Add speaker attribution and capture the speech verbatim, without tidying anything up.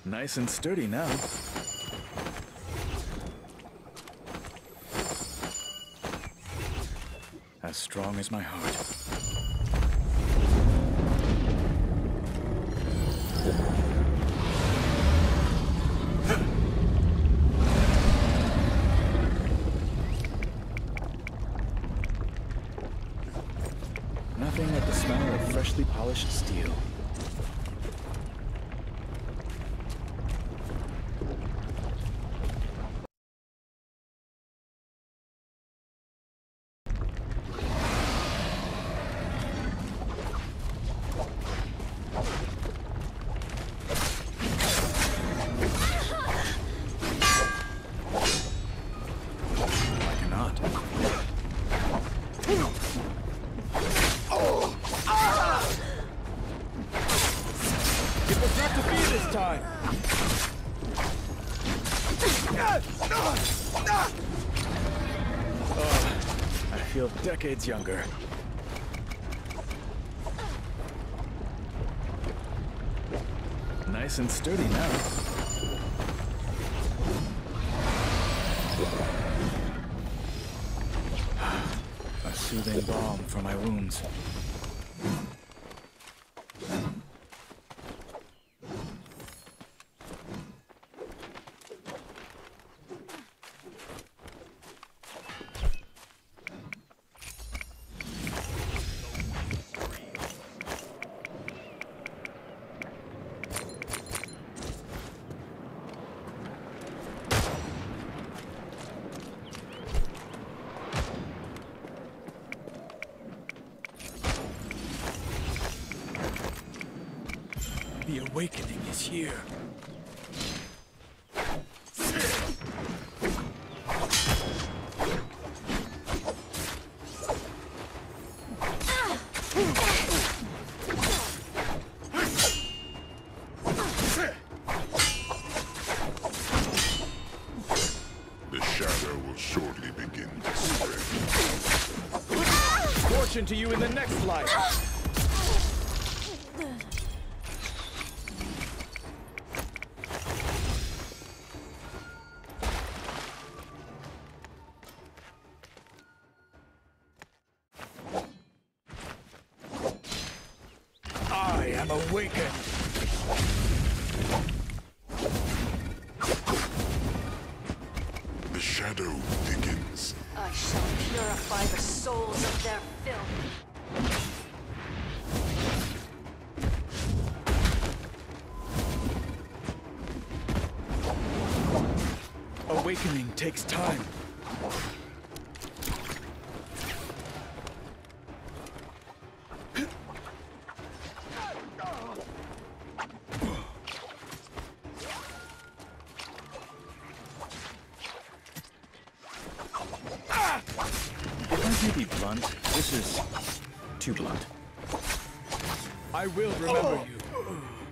Speaker 1: Nice and sturdy now. As strong as my heart. Nothing like the smell of freshly polished steel. Decades younger. Nice and sturdy now. A soothing balm for my wounds. The awakening is here.
Speaker 2: The shadow will shortly begin to spread.
Speaker 1: Fortune to you in the next life. I am awakened.
Speaker 2: The shadow thickens.
Speaker 3: I shall purify the souls of their filth.
Speaker 1: Awakening takes time. If I may be blunt, this is too blunt. I will remember you.